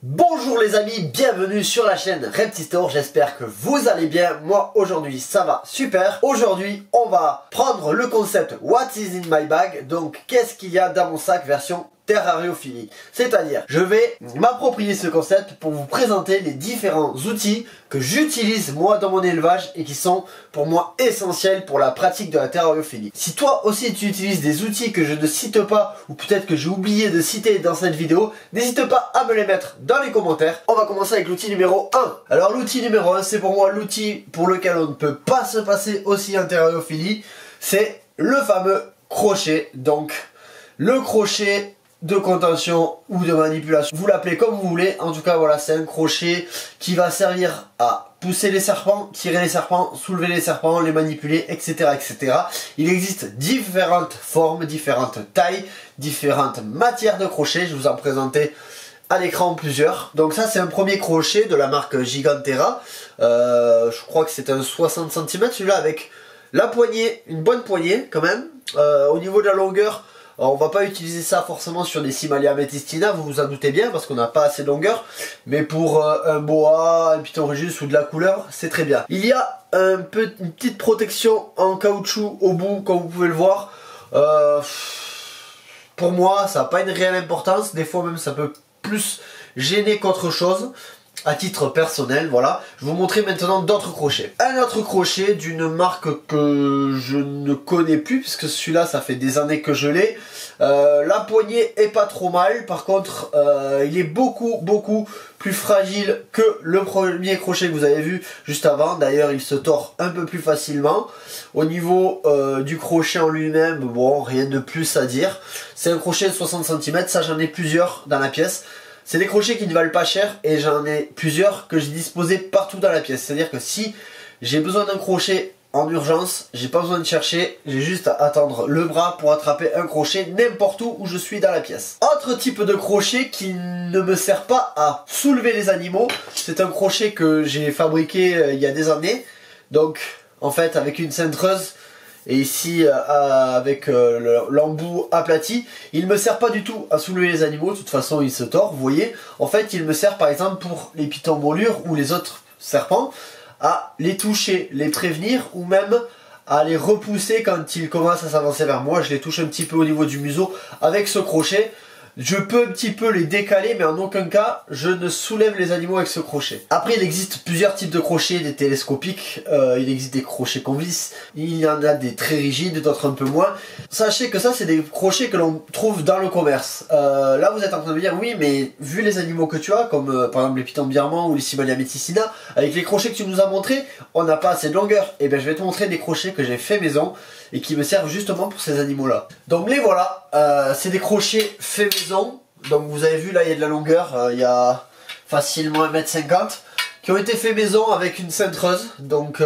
Bonjour les amis, bienvenue sur la chaîne Reptistore, j'espère que vous allez bien. Moi aujourd'hui ça va super. Aujourd'hui on va prendre le concept What is in my bag, donc qu'est-ce qu'il y a dans mon sac version terrariophilie. C'est-à-dire, je vais m'approprier ce concept pour vous présenter les différents outils que j'utilise moi dans mon élevage et qui sont pour moi essentiels pour la pratique de la terrariophilie. Si toi aussi tu utilises des outils que je ne cite pas ou peut-être que j'ai oublié de citer dans cette vidéo, n'hésite pas à me les mettre dans les commentaires. On va commencer avec l'outil numéro 1. Alors l'outil numéro 1, c'est pour moi l'outil pour lequel on ne peut pas se passer aussi en terrariophilie, c'est le fameux crochet. Donc le crochet de contention ou de manipulation, vous l'appelez comme vous voulez. En tout cas voilà, c'est un crochet qui va servir à pousser les serpents, tirer les serpents, soulever les serpents, les manipuler, etc., etc. Il existe différentes formes, différentes tailles, différentes matières de crochet. Je vous en présentais à l'écran plusieurs. Donc ça c'est un premier crochet de la marque Gigantera. Je crois que c'est un 60 cm celui-là, avec la poignée, une bonne poignée quand même. Au niveau de la longueur, alors, on va pas utiliser ça forcément sur des Simalia Metistina, vous vous en doutez bien, parce qu'on n'a pas assez de longueur. Mais pour un boa, un Python Régis ou de la couleur, c'est très bien. Il y a une petite protection en caoutchouc au bout, comme vous pouvez le voir. Pour moi, ça n'a pas une réelle importance. Des fois même, ça peut plus gêner qu'autre chose. À titre personnel, voilà. Je vais vous montrer maintenant d'autres crochets. Un autre crochet d'une marque que je ne connais plus, puisque celui-là, ça fait des années que je l'ai. La poignée est pas trop mal. Par contre, il est beaucoup plus fragile que le premier crochet que vous avez vu juste avant. D'ailleurs, il se tord un peu plus facilement. Au niveau du crochet en lui-même, bon, rien de plus à dire. C'est un crochet de 60 cm. Ça, j'en ai plusieurs dans la pièce. C'est des crochets qui ne valent pas cher et j'en ai plusieurs que j'ai disposés partout dans la pièce. C'est-à-dire que si j'ai besoin d'un crochet en urgence, j'ai pas besoin de chercher, j'ai juste à attendre le bras pour attraper un crochet n'importe où je suis dans la pièce. Autre type de crochet qui ne me sert pas à soulever les animaux, c'est un crochet que j'ai fabriqué il y a des années. Donc en fait avec une cintreuse, et ici avec l'embout aplati, il me sert pas du tout à soulever les animaux. De toute façon il se tord, vous voyez. En fait il me sert par exemple pour les pitons brûlures ou les autres serpents à les toucher, les prévenir ou même à les repousser quand ils commencent à s'avancer vers moi. Je les touche un petit peu au niveau du museau avec ce crochet. Je peux un petit peu les décaler, mais en aucun cas je ne soulève les animaux avec ce crochet. Après il existe plusieurs types de crochets, des télescopiques, il existe des crochets qu'on visse, il y en a des très rigides, d'autres un peu moins. Sachez que ça c'est des crochets que l'on trouve dans le commerce. Là vous êtes en train de me dire oui mais vu les animaux que tu as, comme par exemple les pitons birmans ou les Simalia Metistina, avec les crochets que tu nous as montrés, on n'a pas assez de longueur. Et bien je vais te montrer des crochets que j'ai fait maison et qui me servent justement pour ces animaux là. Donc les voilà, c'est des crochets faits maison. Donc vous avez vu là il y a de la longueur, il y a facilement 1,50 m qui ont été faits maison avec une cintreuse. Donc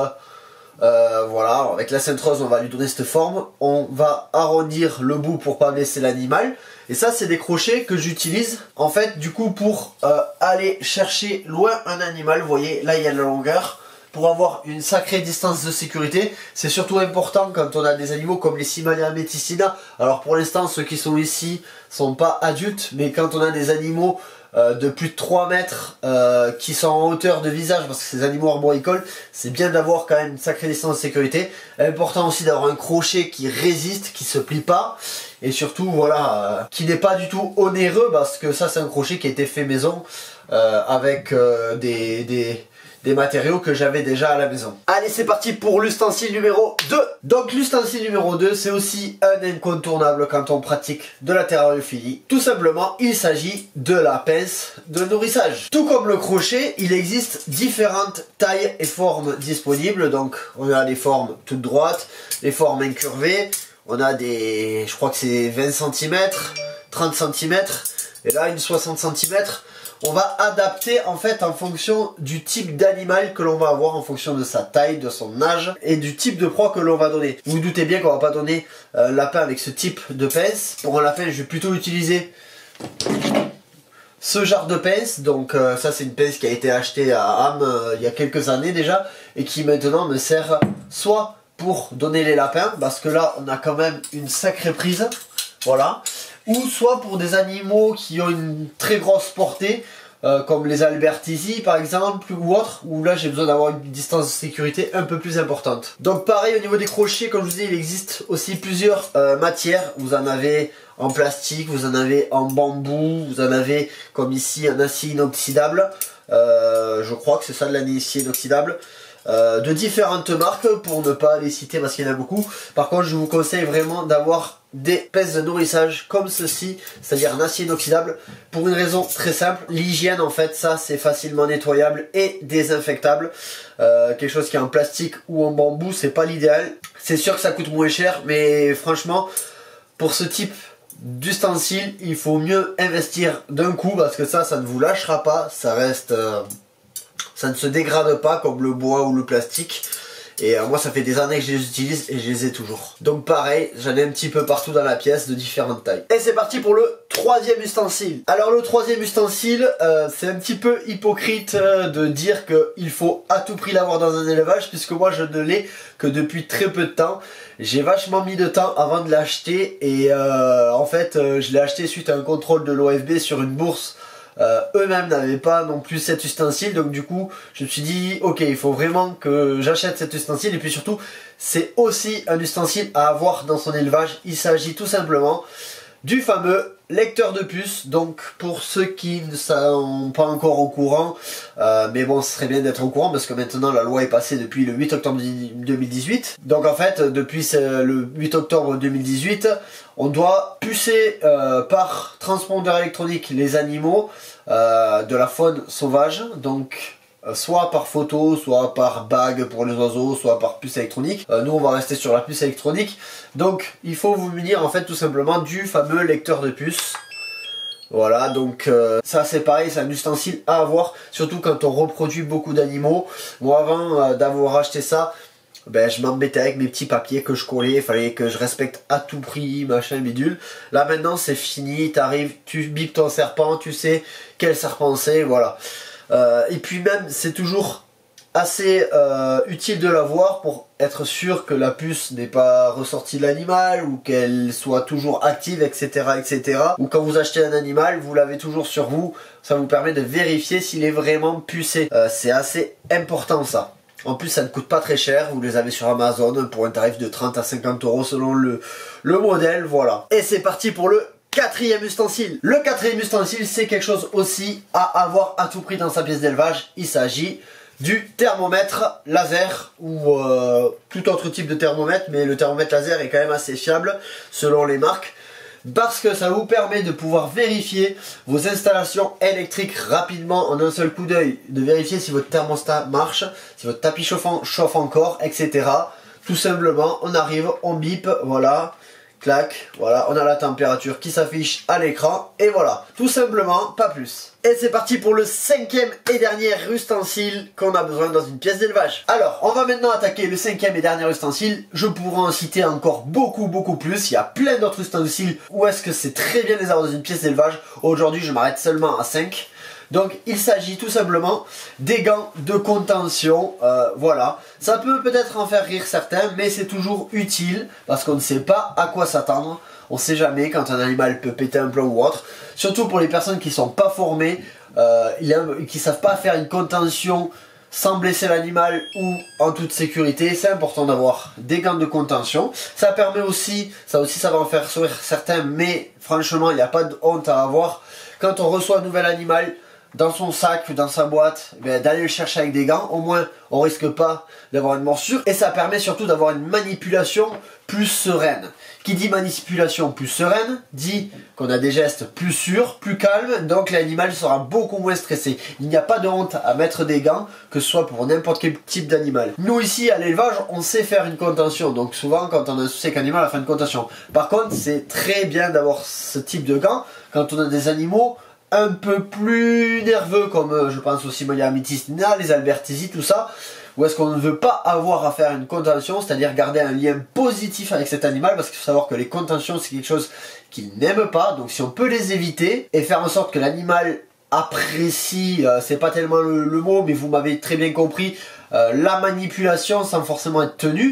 voilà, avec la cintreuse on va lui donner cette forme, on va arrondir le bout pour pas blesser l'animal. Et ça c'est des crochets que j'utilise en fait du coup pour aller chercher loin un animal. Vous voyez là il y a de la longueur, pour avoir une sacrée distance de sécurité. C'est surtout important quand on a des animaux comme les Simalia Metistina. Alors pour l'instant ceux qui sont ici sont pas adultes, mais quand on a des animaux de plus de 3 mètres qui sont en hauteur de visage, parce que ces animaux arboricoles, c'est bien d'avoir quand même une sacrée distance de sécurité. Important aussi d'avoir un crochet qui résiste, qui se plie pas, et surtout voilà, qui n'est pas du tout onéreux, parce que ça c'est un crochet qui a été fait maison avec des matériaux que j'avais déjà à la maison. Allez c'est parti pour l'ustensile numéro 2. Donc l'ustensile numéro 2 c'est aussi un incontournable quand on pratique de la terrariophilie. Tout simplement il s'agit de la pince de nourrissage. Tout comme le crochet, il existe différentes tailles et formes disponibles. Donc on a des formes toutes droites, des formes incurvées, on a des, je crois que c'est 20 cm, 30 cm et là une 60 cm. On va adapter en fait en fonction du type d'animal que l'on va avoir, en fonction de sa taille, de son âge et du type de proie que l'on va donner. Vous vous doutez bien qu'on va pas donner un lapin avec ce type de pince. Pour un lapin je vais plutôt utiliser ce genre de pince. Donc ça c'est une pince qui a été achetée à Ham il y a quelques années déjà et qui maintenant me sert soit pour donner les lapins, parce que là on a quand même une sacrée prise, voilà. ou soit pour des animaux qui ont une très grosse portée, comme les Albertisi par exemple ou autres, où là j'ai besoin d'avoir une distance de sécurité un peu plus importante. Donc pareil au niveau des crochets, comme je vous dis, il existe aussi plusieurs matières. Vous en avez en plastique, vous en avez en bambou, vous en avez comme ici un acier inoxydable, je crois que c'est ça de l'acier inoxydable. De différentes marques pour ne pas les citer parce qu'il y en a beaucoup. Par contre je vous conseille vraiment d'avoir des pinces de nourrissage comme ceci, c'est-à-dire un acier inoxydable, pour une raison très simple, l'hygiène en fait, ça c'est facilement nettoyable et désinfectable. Quelque chose qui est en plastique ou en bambou, c'est pas l'idéal. C'est sûr que ça coûte moins cher, mais franchement pour ce type d'ustensile il faut mieux investir d'un coup, parce que ça ne vous lâchera pas, ça reste ça ne se dégrade pas comme le bois ou le plastique. Et moi ça fait des années que je les utilise et je les ai toujours. Donc pareil, j'en ai un petit peu partout dans la pièce de différentes tailles. Et c'est parti pour le troisième ustensile. Alors le troisième ustensile, c'est un petit peu hypocrite de dire qu'il faut à tout prix l'avoir dans un élevage, puisque moi je ne l'ai que depuis très peu de temps. J'ai vachement mis de temps avant de l'acheter et en fait je l'ai acheté suite à un contrôle de l'OFB sur une bourse. Eux-mêmes n'avaient pas non plus cet ustensile, donc du coup je me suis dit ok, il faut vraiment que j'achète cet ustensile. Et puis surtout c'est aussi un ustensile à avoir dans son élevage. Il s'agit tout simplement du fameux lecteur de puces. Donc pour ceux qui ne sont pas encore au courant, mais bon ce serait bien d'être au courant parce que maintenant la loi est passée depuis le 8 octobre 2018. Donc en fait depuis le 8 octobre 2018 on doit pucer par transpondeur électronique les animaux de la faune sauvage. Donc soit par photo, soit par bague pour les oiseaux, soit par puce électronique. Nous on va rester sur la puce électronique. Donc il faut vous munir en fait tout simplement du fameux lecteur de puce. Voilà, donc ça c'est pareil, c'est un ustensile à avoir, surtout quand on reproduit beaucoup d'animaux. Moi avant d'avoir acheté ça, ben, je m'embêtais avec mes petits papiers que je collais, il fallait que je respecte à tout prix, machin bidule. Là maintenant c'est fini, t'arrives, tu bipes ton serpent, tu sais quel serpent c'est, voilà. Et puis même c'est toujours assez utile de l'avoir pour être sûr que la puce n'est pas ressortie de l'animal ou qu'elle soit toujours active, etc., etc. Ou quand vous achetez un animal, vous l'avez toujours sur vous, ça vous permet de vérifier s'il est vraiment pucé. C'est assez important ça. En plus ça ne coûte pas très cher, vous les avez sur Amazon pour un tarif de 30 à 50 € selon le modèle, voilà. Et c'est parti pour le quatrième ustensile. Le quatrième ustensile c'est quelque chose aussi à avoir à tout prix dans sa pièce d'élevage. Il s'agit du thermomètre laser ou tout autre type de thermomètre, mais le thermomètre laser est quand même assez fiable selon les marques, parce que ça vous permet de pouvoir vérifier vos installations électriques rapidement en un seul coup d'œil, de vérifier si votre thermostat marche, si votre tapis chauffant chauffe encore, etc. Tout simplement, on arrive, on bip, voilà, clac, voilà, on a la température qui s'affiche à l'écran, et voilà, tout simplement, pas plus. Et c'est parti pour le cinquième et dernier ustensile qu'on a besoin dans une pièce d'élevage. Alors, on va maintenant attaquer le cinquième et dernier ustensile. Je pourrais en citer encore beaucoup plus. Il y a plein d'autres ustensiles où est-ce que c'est très bien de les avoir dans une pièce d'élevage. Aujourd'hui, je m'arrête seulement à 5. Donc il s'agit tout simplement des gants de contention, voilà. Ça peut peut-être en faire rire certains, mais c'est toujours utile parce qu'on ne sait pas à quoi s'attendre. On ne sait jamais quand un animal peut péter un plomb ou autre. Surtout pour les personnes qui ne sont pas formées, qui ne savent pas faire une contention sans blesser l'animal ou en toute sécurité. C'est important d'avoir des gants de contention. Ça permet aussi, ça va en faire sourire certains, mais franchement il n'y a pas de honte à avoir. Quand on reçoit un nouvel animal dans son sac, dans sa boîte, d'aller le chercher avec des gants, au moins on risque pas d'avoir une morsure, et ça permet surtout d'avoir une manipulation plus sereine. Qui dit manipulation plus sereine, dit qu'on a des gestes plus sûrs, plus calmes, donc l'animal sera beaucoup moins stressé. Il n'y a pas de honte à mettre des gants, que ce soit pour n'importe quel type d'animal. Nous ici à l'élevage, on sait faire une contention, donc souvent quand on a un souci avec un animal, on fait une contention. Par contre, c'est très bien d'avoir ce type de gants quand on a des animaux un peu plus nerveux, comme je pense aussi Moya Mitistina, les Albertisi, tout ça, où est-ce qu'on ne veut pas avoir à faire une contention, c'est-à-dire garder un lien positif avec cet animal, parce qu'il faut savoir que les contentions c'est quelque chose qu'il n'aime pas. Donc si on peut les éviter et faire en sorte que l'animal apprécie, c'est pas tellement le mot, mais vous m'avez très bien compris, la manipulation sans forcément être tenu,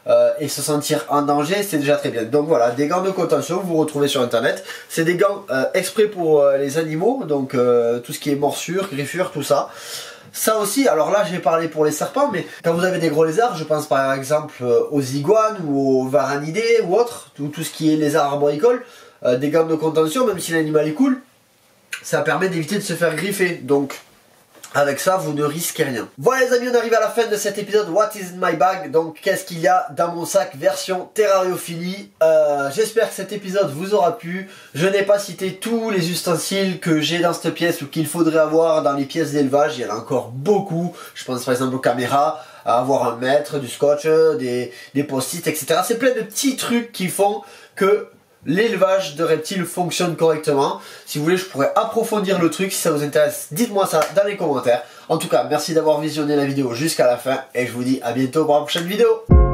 et se sentir en danger, c'est déjà très bien. Donc voilà, des gants de contention que vous retrouvez sur internet. C'est des gants exprès pour les animaux, donc tout ce qui est morsure, griffure, tout ça. Ça aussi, alors là j'ai parlé pour les serpents, mais quand vous avez des gros lézards, je pense par exemple aux iguanes ou aux varanidés ou autres, tout ce qui est lézard arboricoles, des gants de contention, même si l'animal est cool, ça permet d'éviter de se faire griffer. Donc avec ça, vous ne risquez rien. Voilà les amis, on arrive à la fin de cet épisode What is in my bag. Donc qu'est-ce qu'il y a dans mon sac version terrariophilie. J'espère que cet épisode vous aura plu. Je n'ai pas cité tous les ustensiles que j'ai dans cette pièce ou qu'il faudrait avoir dans les pièces d'élevage. Il y en a encore beaucoup. Je pense par exemple aux caméras, à avoir un mètre, du scotch, des post-it, etc. C'est plein de petits trucs qui font que l'élevage de reptiles fonctionne correctement. Si vous voulez, je pourrais approfondir le truc. Si ça vous intéresse, dites-moi ça dans les commentaires. En tout cas, merci d'avoir visionné la vidéo jusqu'à la fin et je vous dis à bientôt pour la prochaine vidéo.